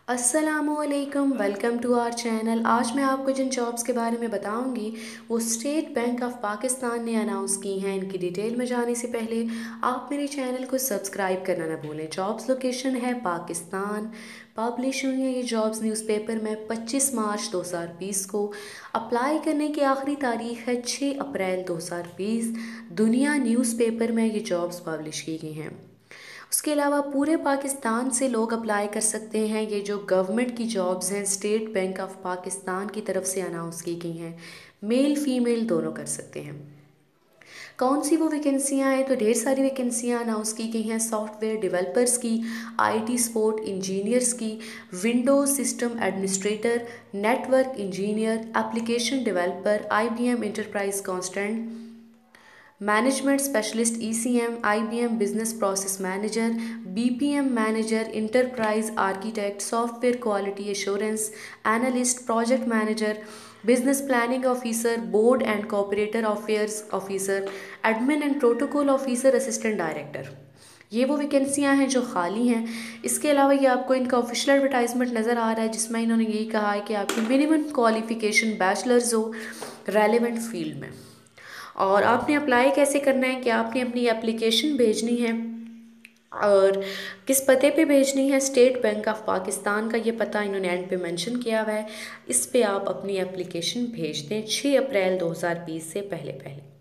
अस्सलामुअलैकुम, welcome to our channel. आज मैं आपको जिन जॉब्स के बारे में बताऊंगी वो स्टेट बैंक ऑफ पाकिस्तान ने अनाउंस की हैं। इनकी डिटेल में जाने से पहले आप मेरे चैनल को सब्सक्राइब करना ना भूलें। जॉब्स लोकेशन है पाकिस्तान। पब्लिश हुई है ये जॉब्स न्यूज़पेपर में 25 मार्च 2020 को। अप्लाई करने की आखिरी तारीख है 6 अप्रैल 2020। दुनिया न्यूज़पेपर में ये जॉब्स पब्लिश की गई हैं। उसके अलावा पूरे पाकिस्तान से लोग अप्लाई कर सकते हैं। ये जो गवर्नमेंट की जॉब्स हैं स्टेट बैंक ऑफ पाकिस्तान की तरफ से अनाउंस की गई हैं। मेल फीमेल दोनों कर सकते हैं। कौन सी वो वैकेंसियां हैं? तो ढेर सारी वैकेंसियां अनाउंस की गई हैं। सॉफ्टवेयर डेवलपर्स की, आईटी सपोर्ट इंजीनियर्स की, Windows system administrator, network engineer, application developer, IBM enterprise constant, management specialist ECM, IBM business process manager, BPM manager, enterprise architect, software quality assurance analyst, project manager, business planning officer, board and corporator affairs officer, admin and protocol officer, assistant director. ये वो वैकेंसियां हैं जो खाली हैं। इसके अलावा ये आपको इनका ऑफिशियल एडवर्टाइजमेंट नज़र आ रहा है जिसमें इन्होंने यही कहा है कि आपकी मिनिमम क्वालिफिकेशन बैचलर्स हो रेलेवेंट फील्ड में। और आपने अप्लाई कैसे करना है कि आपने अपनी एप्लीकेशन भेजनी है और किस पते पे भेजनी है। स्टेट बैंक ऑफ पाकिस्तान का ये पता इन्होंने एंड पे मेंशन किया हुआ है। इस पे आप अपनी एप्लीकेशन भेज दें 6 अप्रैल 2020 से पहले।